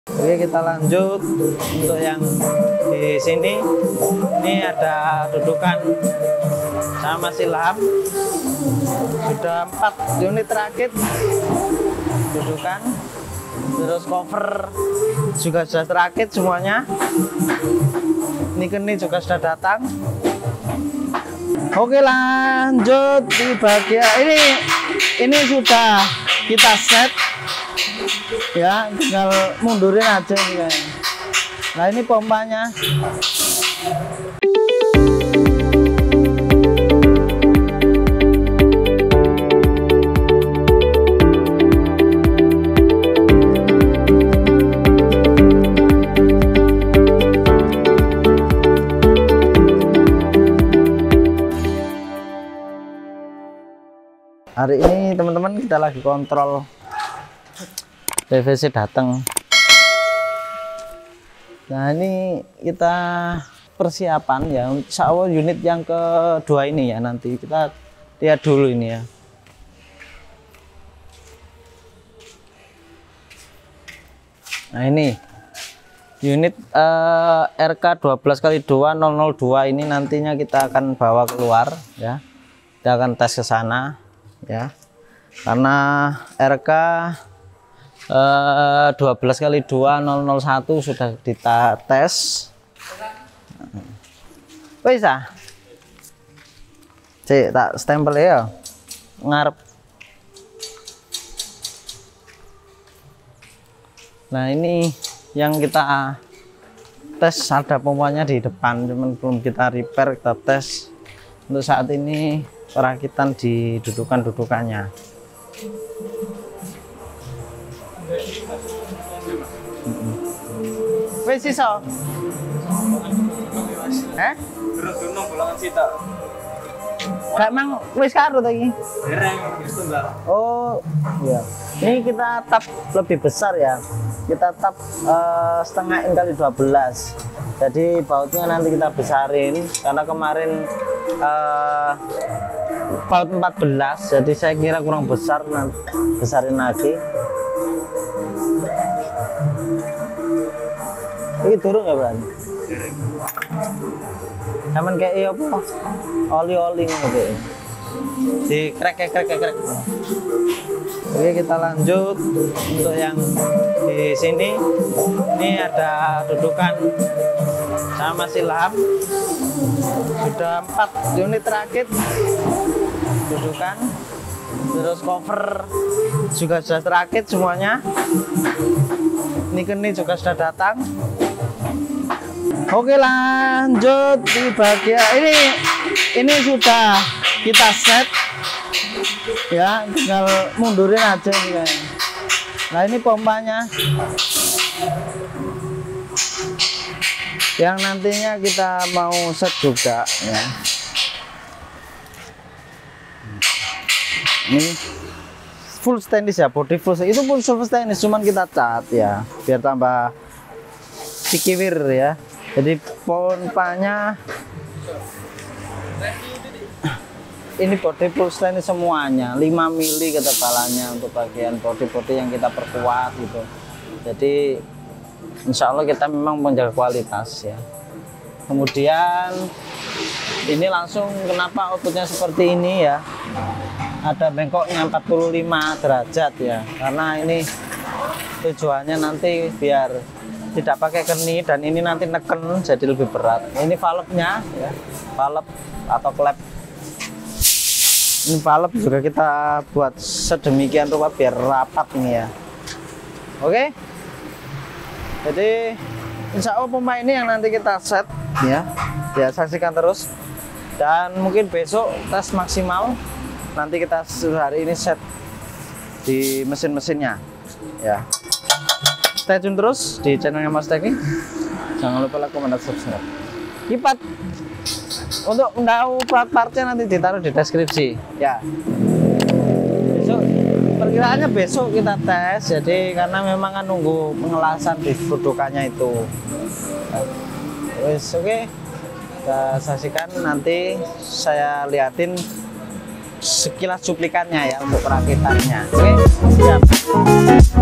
Oke, kita lanjut untuk yang di sini. Ini ada dudukan sama silam. Sudah 4 unit rakit dudukan. Terus cover juga sudah terakit semuanya. Ini juga sudah datang. Oke, lanjut di bagian ini sudah kita set ya, tinggal mundurin aja nih. Nah, ini pompanya. Hari ini teman-teman kita lagi kontrol PVC datang. Nah, ini kita persiapan ya, insya Allah unit yang kedua ini ya, nanti kita lihat dulu ini ya. Nah, ini unit RK 12x2 002 ini nantinya kita akan bawa keluar ya, kita akan tes ke sana ya, karena RK 12x2 001 sudah kita tes. Bisa cek tak stempel ya ngarep. Nah, ini yang kita tes, ada pompanya di depan, cuman belum kita repair, kita tes. Untuk saat ini perakitan di dudukannya. Wes iso? Gak emang wis karo lagi. Oh iya. Ini kita tap lebih besar ya. Kita tap setengah in kali 12. Jadi bautnya nanti kita besarin, karena kemarin baut 14, jadi saya kira kurang besar, nanti besarin lagi. Ini turun ya berarti? Cuman kayak iya apa? Oli-oli gitu. Di krek. Oke, kita lanjut untuk yang di sini. Ini ada dudukan sama silam. Sudah 4 unit rakit dudukan. Terus cover juga sudah terakit semuanya. Ini juga sudah datang. Oke, lanjut di bagian ini sudah kita set ya, tinggal mundurin aja nih. Nah, ini pompanya yang nantinya kita mau set juga ya. Ini full stainless ya, body full, itu pun full stainless, cuman kita cat ya biar tambah sikiwir ya. Jadi pompanya ini body full stainless semuanya, 5 mili ketebalannya untuk bagian body yang kita perkuat gitu. Jadi insya Allah kita memang menjaga kualitas ya. Kemudian ini langsung, kenapa outputnya seperti ini ya, ada bengkoknya 45 derajat ya, karena ini tujuannya nanti biar tidak pakai keni, dan ini nanti neken jadi lebih berat. Ini valve-nya ya, valve atau klep. Ini valve juga kita buat sedemikian rupa biar rapat nih ya. Oke, jadi insya Allah pompa ini yang nanti kita set ya, saksikan terus. Dan mungkin besok tes maksimal, nanti kita hari ini set di mesin-mesinnya ya. Stay tune terus di channelnya Mas Teki. Jangan lupa like, comment, dan subscribe. Kipat untuk tahu part-partnya nanti ditaruh di deskripsi ya. Besok perkiraannya besok kita tes, jadi karena memang kan nunggu pengelasan di dudukannya itu. Wes, oke, kita saksikan, nanti saya liatin sekilas cuplikannya ya untuk perakitannya. Oke, siap.